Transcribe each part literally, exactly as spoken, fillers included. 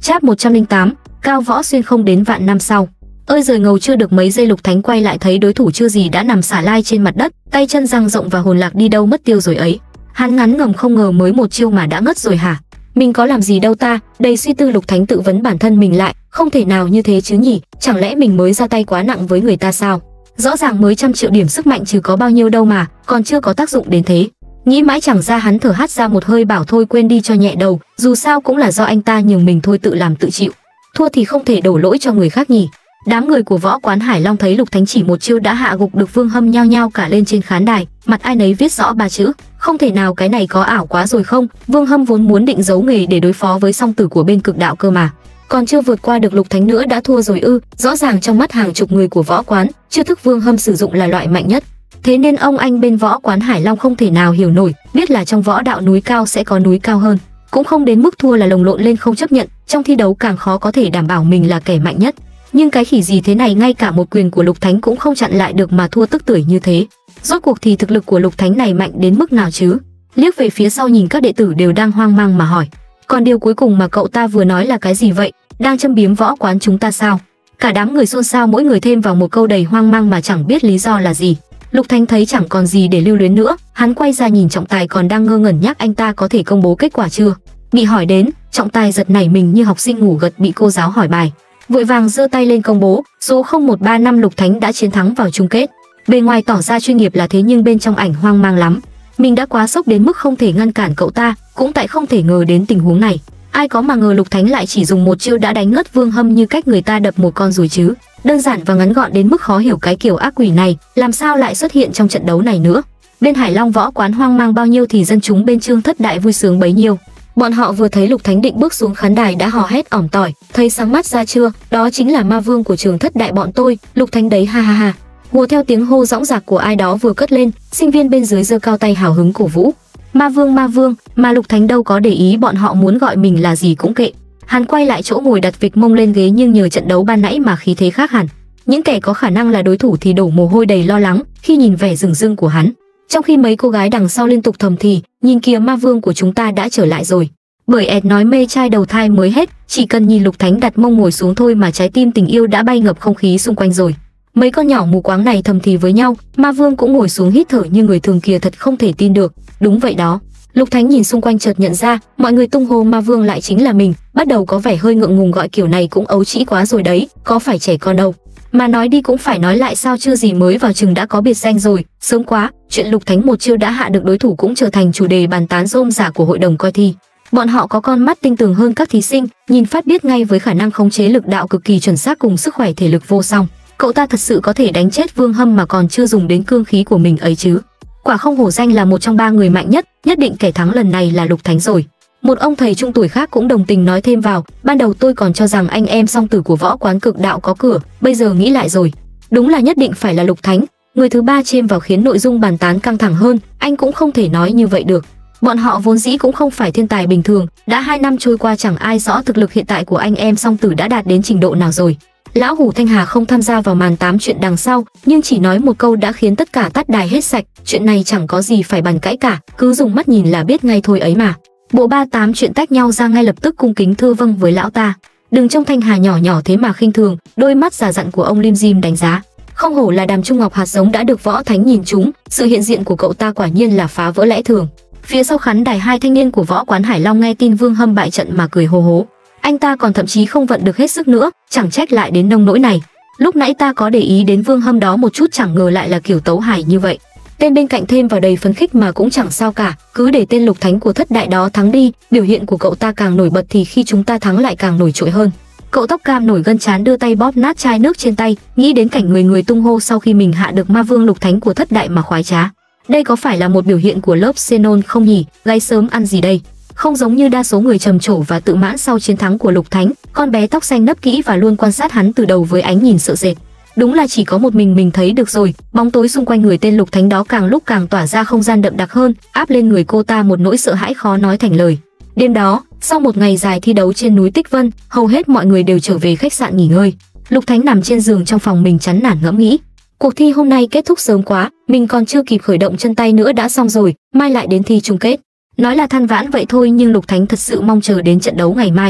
Chap một trăm lẻ tám, Cao Võ Xuyên không đến vạn năm sau. Ơi giời, ngầu chưa được mấy giây Lục Thánh quay lại thấy đối thủ chưa gì đã nằm xả lai trên mặt đất, tay chân dang rộng và hồn lạc đi đâu mất tiêu rồi ấy. Hắn ngắn ngầm không ngờ mới một chiêu mà đã ngất rồi hả? Mình có làm gì đâu ta? Đầy suy tư Lục Thánh tự vấn bản thân mình lại, không thể nào như thế chứ nhỉ? Chẳng lẽ mình mới ra tay quá nặng với người ta sao? Rõ ràng mới trăm triệu điểm sức mạnh chứ có bao nhiêu đâu mà, còn chưa có tác dụng đến thế. Nghĩ mãi chẳng ra, hắn thở hắt ra một hơi bảo thôi quên đi cho nhẹ đầu, dù sao cũng là do anh ta nhường mình thôi, tự làm tự chịu. Thua thì không thể đổ lỗi cho người khác nhỉ. Đám người của võ quán Hải Long thấy Lục Thánh chỉ một chiêu đã hạ gục được Vương Hâm, nhao nhao cả lên trên khán đài, mặt ai nấy viết rõ ba chữ: không thể nào, cái này có ảo quá rồi không? Vương Hâm vốn muốn định giấu nghề để đối phó với song tử của bên Cực Đạo cơ mà, còn chưa vượt qua được Lục Thánh nữa đã thua rồi ư? Rõ ràng trong mắt hàng chục người của võ quán, chiêu thức Vương Hâm sử dụng là loại mạnh nhất. Thế nên ông anh bên võ quán Hải Long không thể nào hiểu nổi, biết là trong võ đạo núi cao sẽ có núi cao hơn, cũng không đến mức thua là lồng lộn lên không chấp nhận. Trong thi đấu càng khó có thể đảm bảo mình là kẻ mạnh nhất. Nhưng cái khỉ gì thế này, ngay cả một quyền của Lục Thánh cũng không chặn lại được mà thua tức tưởi như thế. Rốt cuộc thì thực lực của Lục Thánh này mạnh đến mức nào chứ? Liếc về phía sau nhìn các đệ tử đều đang hoang mang mà hỏi: còn điều cuối cùng mà cậu ta vừa nói là cái gì vậy? Đang châm biếm võ quán chúng ta sao? Cả đám người xôn xao, mỗi người thêm vào một câu đầy hoang mang mà chẳng biết lý do là gì. Lục Thánh thấy chẳng còn gì để lưu luyến nữa, hắn quay ra nhìn Trọng Tài còn đang ngơ ngẩn nhắc anh ta có thể công bố kết quả chưa. Bị hỏi đến, Trọng Tài giật nảy mình như học sinh ngủ gật bị cô giáo hỏi bài, vội vàng giơ tay lên công bố số không một ba năm Lục Thánh đã chiến thắng vào chung kết. Bề ngoài tỏ ra chuyên nghiệp là thế nhưng bên trong ảnh hoang mang lắm. Mình đã quá sốc đến mức không thể ngăn cản cậu ta, cũng tại không thể ngờ đến tình huống này. Ai có mà ngờ Lục Thánh lại chỉ dùng một chiêu đã đánh ngất Vương Hâm như cách người ta đập một con ruồi chứ. Đơn giản và ngắn gọn đến mức khó hiểu, cái kiểu ác quỷ này làm sao lại xuất hiện trong trận đấu này nữa. Bên Hải Long võ quán hoang mang bao nhiêu thì dân chúng bên Trương Thất Đại vui sướng bấy nhiêu. Bọn họ vừa thấy Lục Thánh định bước xuống khán đài đã hò hét ỏm tỏi, thấy sáng mắt ra chưa, đó chính là ma vương của Trường Thất Đại bọn tôi, Lục Thánh đấy, ha ha ha. Hùa theo tiếng hô dõng dạc của ai đó vừa cất lên, sinh viên bên dưới giơ cao tay hào hứng cổ vũ. Ma vương, ma vương, mà Lục Thánh đâu có để ý bọn họ muốn gọi mình là gì cũng kệ. Hắn quay lại chỗ ngồi đặt vịch mông lên ghế, nhưng nhờ trận đấu ban nãy mà khí thế khác hẳn. Những kẻ có khả năng là đối thủ thì đổ mồ hôi đầy lo lắng khi nhìn vẻ rừng rưng của hắn. Trong khi mấy cô gái đằng sau liên tục thầm thì, nhìn kìa, ma vương của chúng ta đã trở lại rồi. Bởi ẹt nói mê trai đầu thai mới hết, chỉ cần nhìn Lục Thánh đặt mông ngồi xuống thôi mà trái tim tình yêu đã bay ngập không khí xung quanh rồi. Mấy con nhỏ mù quáng này thầm thì với nhau, ma vương cũng ngồi xuống hít thở như người thường kìa, thật không thể tin được. Đúng vậy đó. Lục Thánh nhìn xung quanh chợt nhận ra, mọi người tung hô ma vương lại chính là mình, bắt đầu có vẻ hơi ngượng ngùng, gọi kiểu này cũng ấu trĩ quá rồi đấy, có phải trẻ con đâu. Mà nói đi cũng phải nói lại, sao chưa gì mới vào chừng đã có biệt danh rồi, sớm quá. Chuyện Lục Thánh một chiêu đã hạ được đối thủ cũng trở thành chủ đề bàn tán rôm rả của hội đồng coi thi. Bọn họ có con mắt tinh tường hơn các thí sinh, nhìn phát biết ngay với khả năng khống chế lực đạo cực kỳ chuẩn xác cùng sức khỏe thể lực vô song. Cậu ta thật sự có thể đánh chết Vương Hâm mà còn chưa dùng đến cương khí của mình ấy chứ. Quả không hổ danh là một trong ba người mạnh nhất, nhất định kẻ thắng lần này là Lục Thánh rồi. Một ông thầy trung tuổi khác cũng đồng tình nói thêm vào, ban đầu tôi còn cho rằng anh em song tử của võ quán Cực Đạo có cửa, bây giờ nghĩ lại rồi, đúng là nhất định phải là Lục Thánh. Người thứ ba chêm vào khiến nội dung bàn tán căng thẳng hơn, anh cũng không thể nói như vậy được. Bọn họ vốn dĩ cũng không phải thiên tài bình thường, đã hai năm trôi qua chẳng ai rõ thực lực hiện tại của anh em song tử đã đạt đến trình độ nào rồi. Lão Hủ Thanh Hà không tham gia vào màn tám chuyện đằng sau, nhưng chỉ nói một câu đã khiến tất cả tắt đài hết sạch. Chuyện này chẳng có gì phải bàn cãi cả, cứ dùng mắt nhìn là biết ngay thôi ấy mà. Bộ ba tám chuyện tách nhau ra ngay lập tức cung kính thưa vâng với lão ta. Đừng trông Thanh Hà nhỏ nhỏ thế mà khinh thường, đôi mắt già dặn của ông Lim Dim đánh giá. Không hổ là Đàm Trung Ngọc hạt giống đã được võ thánh nhìn trúng, sự hiện diện của cậu ta quả nhiên là phá vỡ lẽ thường. Phía sau khán đài, hai thanh niên của võ quán Hải Long nghe tin Vương Hâm bại trận mà cười hô hố. Anh ta còn thậm chí không vận được hết sức nữa, chẳng trách lại đến nông nỗi này. Lúc nãy ta có để ý đến Vương Hâm đó một chút, chẳng ngờ lại là kiểu tấu hài như vậy. Tên bên cạnh thêm vào đầy phấn khích mà cũng chẳng sao cả, cứ để tên Lục Thánh của Thất Đại đó thắng đi, biểu hiện của cậu ta càng nổi bật thì khi chúng ta thắng lại càng nổi trội hơn. Cậu tóc cam nổi gân trán đưa tay bóp nát chai nước trên tay, nghĩ đến cảnh người người tung hô sau khi mình hạ được ma vương Lục Thánh của Thất Đại mà khoái trá. Đây có phải là một biểu hiện của lớp Xenon không nhỉ? Gái sớm ăn gì đây? Không giống như đa số người trầm trổ và tự mãn sau chiến thắng của Lục Thánh, con bé tóc xanh nấp kỹ và luôn quan sát hắn từ đầu với ánh nhìn sợ sệt. Đúng là chỉ có một mình mình thấy được rồi. Bóng tối xung quanh người tên Lục Thánh đó càng lúc càng tỏa ra không gian đậm đặc hơn, áp lên người cô ta một nỗi sợ hãi khó nói thành lời. Đêm đó, sau một ngày dài thi đấu trên núi Tích Vân, hầu hết mọi người đều trở về khách sạn nghỉ ngơi. Lục Thánh nằm trên giường trong phòng mình chán nản ngẫm nghĩ. Cuộc thi hôm nay kết thúc sớm quá, mình còn chưa kịp khởi động chân tay nữa đã xong rồi, mai lại đến thi chung kết. Nói là than vãn vậy thôi nhưng Lục Thánh thật sự mong chờ đến trận đấu ngày mai.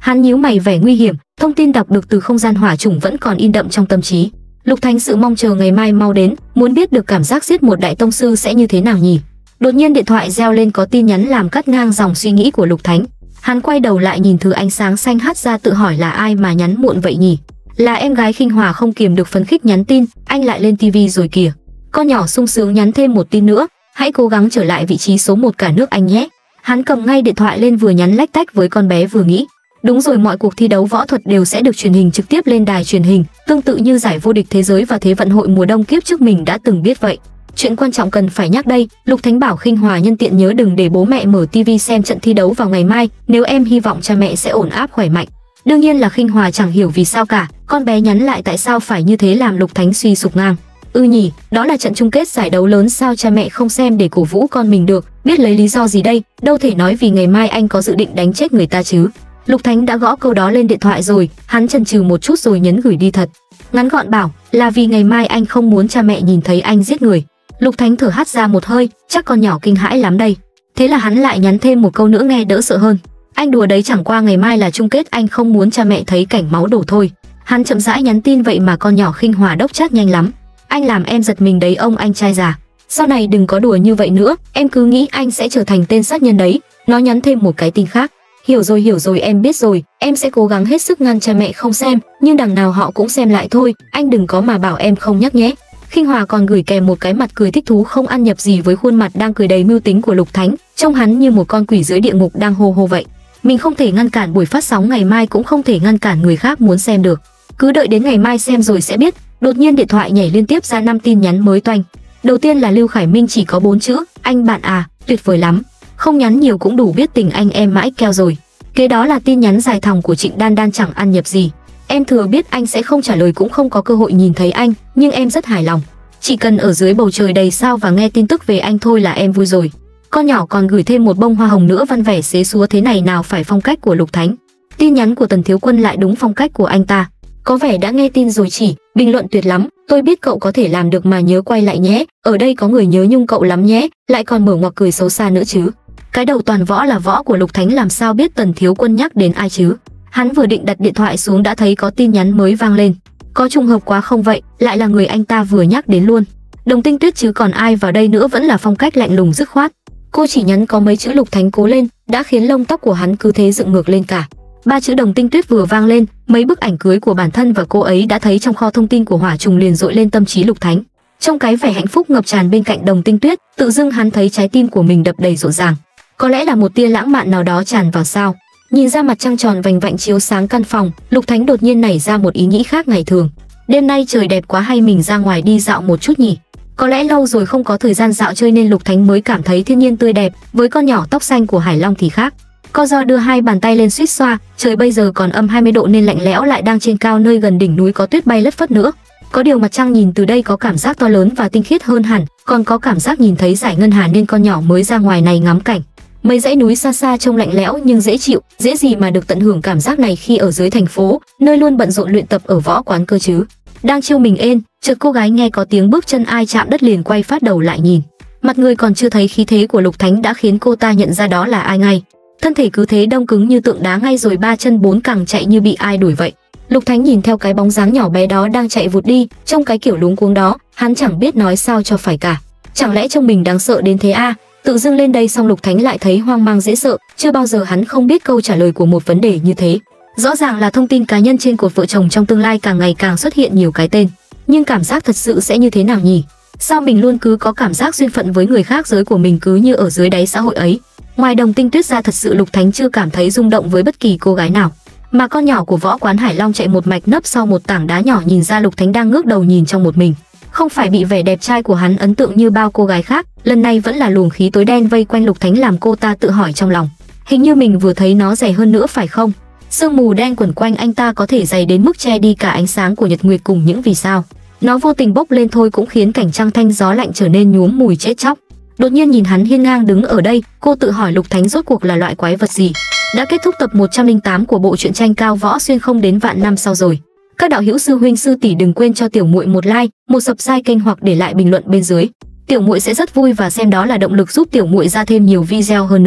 Hắn nhíu mày vẻ nguy hiểm, thông tin đọc được từ không gian hỏa chủng vẫn còn in đậm trong tâm trí. Lục Thánh sự mong chờ ngày mai mau đến, muốn biết được cảm giác giết một đại tông sư sẽ như thế nào nhỉ. Đột nhiên điện thoại reo lên, có tin nhắn làm cắt ngang dòng suy nghĩ của Lục Thánh. Hắn quay đầu lại nhìn thứ ánh sáng xanh hắt ra, tự hỏi là ai mà nhắn muộn vậy nhỉ. Là em gái Khinh Hòa không kiềm được phấn khích nhắn tin, anh lại lên tivi rồi kìa. Con nhỏ sung sướng nhắn thêm một tin nữa, hãy cố gắng trở lại vị trí số một cả nước anh nhé. Hắn cầm ngay điện thoại lên, vừa nhắn lách tách với con bé vừa nghĩ. Đúng rồi, mọi cuộc thi đấu võ thuật đều sẽ được truyền hình trực tiếp lên đài truyền hình, tương tự như giải vô địch thế giới và thế vận hội mùa đông kiếp trước mình đã từng biết vậy. Chuyện quan trọng cần phải nhắc đây, Lục Thánh bảo Khinh Hòa nhân tiện nhớ đừng để bố mẹ mở tivi xem trận thi đấu vào ngày mai, nếu em hy vọng cha mẹ sẽ ổn áp khỏe mạnh. Đương nhiên là Khinh Hòa chẳng hiểu vì sao cả, con bé nhắn lại tại sao phải như thế làm Lục Thánh suy sụp ngang. Ừ nhỉ, đó là trận chung kết giải đấu lớn, sao cha mẹ không xem để cổ vũ con mình được, biết lấy lý do gì đây, đâu thể nói vì ngày mai anh có dự định đánh chết người ta chứ. Lục Thánh đã gõ câu đó lên điện thoại rồi, hắn chần chừ một chút rồi nhấn gửi đi thật. Ngắn gọn bảo là vì ngày mai anh không muốn cha mẹ nhìn thấy anh giết người. Lục Thánh thở hắt ra một hơi, chắc con nhỏ kinh hãi lắm đây. Thế là hắn lại nhắn thêm một câu nữa nghe đỡ sợ hơn. Anh đùa đấy, chẳng qua ngày mai là chung kết, anh không muốn cha mẹ thấy cảnh máu đổ thôi. Hắn chậm rãi nhắn tin, vậy mà con nhỏ Khinh Hòa đốc chát nhanh lắm. Anh làm em giật mình đấy ông anh trai già. Sau này đừng có đùa như vậy nữa, em cứ nghĩ anh sẽ trở thành tên sát nhân đấy. Nó nhắn thêm một cái tin khác. Hiểu rồi hiểu rồi, em biết rồi, em sẽ cố gắng hết sức ngăn cha mẹ không xem, nhưng đằng nào họ cũng xem lại thôi, anh đừng có mà bảo em không nhắc nhé. Khinh Hòa còn gửi kèm một cái mặt cười thích thú không ăn nhập gì với khuôn mặt đang cười đầy mưu tính của Lục Thánh, trông hắn như một con quỷ dưới địa ngục đang hô hô vậy. Mình không thể ngăn cản buổi phát sóng ngày mai, cũng không thể ngăn cản người khác muốn xem được. Cứ đợi đến ngày mai xem rồi sẽ biết. Đột nhiên điện thoại nhảy liên tiếp ra năm tin nhắn mới toanh. Đầu tiên là Lưu Khải Minh, chỉ có bốn chữ, anh bạn à, tuyệt vời lắm. Không nhắn nhiều cũng đủ biết tình anh em mãi keo rồi. Kế đó là tin nhắn dài thòng của Trịnh Đan Đan, chẳng ăn nhập gì. Em thừa biết anh sẽ không trả lời, cũng không có cơ hội nhìn thấy anh, nhưng em rất hài lòng. Chỉ cần ở dưới bầu trời đầy sao và nghe tin tức về anh thôi là em vui rồi. Con nhỏ còn gửi thêm một bông hoa hồng nữa, văn vẻ xế xúa thế này nào phải phong cách của Lục Thánh. Tin nhắn của Tần Thiếu Quân lại đúng phong cách của anh ta. Có vẻ đã nghe tin rồi chỉ, bình luận tuyệt lắm, tôi biết cậu có thể làm được mà nhớ quay lại nhé, ở đây có người nhớ nhung cậu lắm nhé, lại còn mở ngoặc cười xấu xa nữa chứ. Cái đầu toàn võ là võ của Lục Thánh làm sao biết Tần Thiếu Quân nhắc đến ai chứ. Hắn vừa định đặt điện thoại xuống đã thấy có tin nhắn mới vang lên. Có trùng hợp quá không vậy, lại là người anh ta vừa nhắc đến luôn. Đồng Tinh Tuyết chứ còn ai vào đây nữa, vẫn là phong cách lạnh lùng dứt khoát. Cô chỉ nhắn có mấy chữ Lục Thánh cố lên, đã khiến lông tóc của hắn cứ thế dựng ngược lên cả. Ba chữ Đồng Tinh Tuyết vừa vang lên, mấy bức ảnh cưới của bản thân và cô ấy đã thấy trong kho thông tin của hỏa trùng liền dội lên tâm trí Lục Thánh. Trong cái vẻ hạnh phúc ngập tràn bên cạnh Đồng Tinh Tuyết, tự dưng hắn thấy trái tim của mình đập đầy rộn ràng. Có lẽ là một tia lãng mạn nào đó tràn vào sao. Nhìn ra mặt trăng tròn vành vạnh chiếu sáng căn phòng, Lục Thánh đột nhiên nảy ra một ý nghĩ khác ngày thường. Đêm nay trời đẹp quá, hay mình ra ngoài đi dạo một chút nhỉ? Có lẽ lâu rồi không có thời gian dạo chơi nên Lục Thánh mới cảm thấy thiên nhiên tươi đẹp, với con nhỏ tóc xanh của Hải Long thì khác. Co do đưa hai bàn tay lên suýt xoa, trời bây giờ còn âm hai mươi độ nên lạnh lẽo, lại đang trên cao nơi gần đỉnh núi có tuyết bay lất phất nữa. Có điều mặt trăng nhìn từ đây có cảm giác to lớn và tinh khiết hơn hẳn, còn có cảm giác nhìn thấy dải ngân hà nên con nhỏ mới ra ngoài này ngắm cảnh. Mấy dãy núi xa xa trông lạnh lẽo nhưng dễ chịu, dễ gì mà được tận hưởng cảm giác này khi ở dưới thành phố, nơi luôn bận rộn luyện tập ở võ quán cơ chứ. Đang chiêu mình ên, chợt cô gái nghe có tiếng bước chân ai chạm đất liền quay phát đầu lại nhìn. Mặt người còn chưa thấy khí thế của Lục Thánh đã khiến cô ta nhận ra đó là ai ngay. Thân thể cứ thế đông cứng như tượng đá ngay rồi ba chân bốn cẳng chạy như bị ai đuổi vậy. Lục Thánh nhìn theo cái bóng dáng nhỏ bé đó đang chạy vụt đi, trong cái kiểu luống cuống đó, hắn chẳng biết nói sao cho phải cả. Chẳng lẽ trông mình đáng sợ đến thế à? Tự dưng lên đây xong Lục Thánh lại thấy hoang mang dễ sợ, chưa bao giờ hắn không biết câu trả lời của một vấn đề như thế. Rõ ràng là thông tin cá nhân trên cột vợ chồng trong tương lai càng ngày càng xuất hiện nhiều cái tên, nhưng cảm giác thật sự sẽ như thế nào nhỉ? Sao mình luôn cứ có cảm giác duyên phận với người khác giới của mình cứ như ở dưới đáy xã hội ấy. Ngoài Đồng Tinh Tuyết ra, thật sự Lục Thánh chưa cảm thấy rung động với bất kỳ cô gái nào. Mà con nhỏ của võ quán Hải Long chạy một mạch nấp sau một tảng đá nhỏ, nhìn ra Lục Thánh đang ngước đầu nhìn trong một mình. Không phải bị vẻ đẹp trai của hắn ấn tượng như bao cô gái khác, lần này vẫn là luồng khí tối đen vây quanh Lục Thánh làm cô ta tự hỏi trong lòng. Hình như mình vừa thấy nó dày hơn nữa phải không? Sương mù đen quẩn quanh anh ta có thể dày đến mức che đi cả ánh sáng của nhật nguyệt cùng những vì sao. Nó vô tình bốc lên thôi cũng khiến cảnh trăng thanh gió lạnh trở nên nhuốm mùi chết chóc. Đột nhiên nhìn hắn hiên ngang đứng ở đây, cô tự hỏi Lục Thánh rốt cuộc là loại quái vật gì. Đã kết thúc tập một trăm lẻ tám của bộ truyện tranh Cao Võ Xuyên không đến vạn năm sau rồi. Các đạo hữu sư huynh sư tỷ đừng quên cho tiểu muội một like, một subscribe kênh hoặc để lại bình luận bên dưới. Tiểu muội sẽ rất vui và xem đó là động lực giúp tiểu muội ra thêm nhiều video hơn nữa.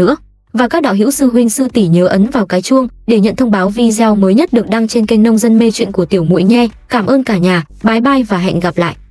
Và các đạo hữu sư huynh sư tỷ nhớ ấn vào cái chuông để nhận thông báo video mới nhất được đăng trên kênh Nông Dân Mê Chuyện của tiểu muội nhé. Cảm ơn cả nhà, bye bye và hẹn gặp lại.